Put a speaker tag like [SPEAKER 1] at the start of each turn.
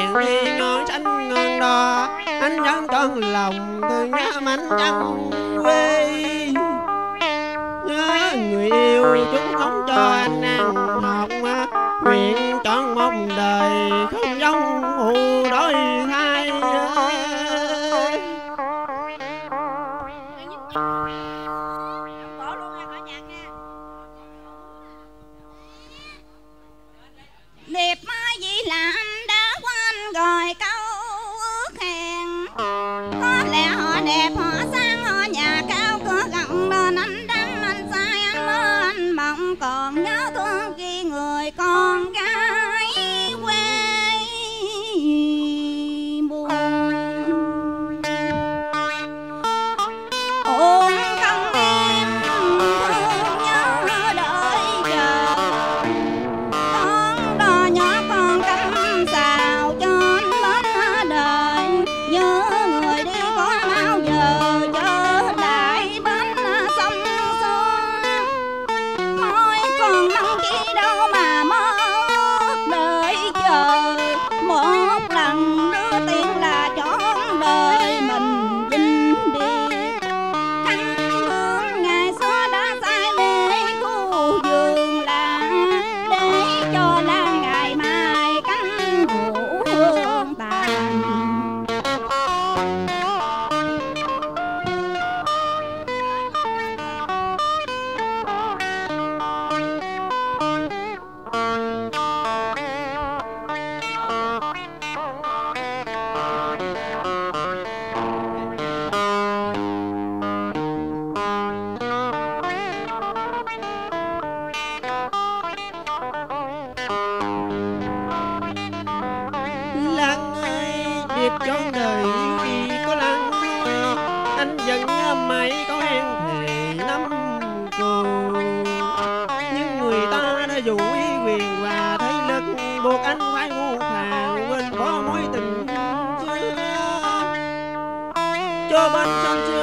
[SPEAKER 1] đèn đi ngon xanh ngon đò, anh vẫn còn lòng thương nhớ anh chẳng quê. Nhớ người yêu chúng không cho anh ăn học, nguyện chọn một đời không giống hù đôi hai.
[SPEAKER 2] Liệp mai vậy là anh đã quên rồi câu ước hẹn. Có lẽ họ đẹp, họ sang, họ nhà cao cửa gặn lên anh đắng anh sai anh mơ anh mộng, còn nhớ thương khi người con gái quê buồn. Ôm không em thương nhớ đợi chờ, con đò nhỏ con cắm xào trên bến đời. Nhớ người đi có bao giờ trở lại bến sông xưa, môi còn mong chi đâu mà mơ ước đợi chờ. Một lần đưa tiền là trọn đời mình vinh biệt. Thanh hương ngày xưa đã say mê khu vườn làng, để cho lan ngày mai cánh vũ hương tàn.
[SPEAKER 1] Lan ơi, việc chọn đời chỉ có Lan thôi, anh vẫn mãi có em thề năm cù. Nhưng người ta đã dụ ý quyền và thế lực, buộc anh phải ngu phàng quên bỏ mối tình xưa. Cho bên sân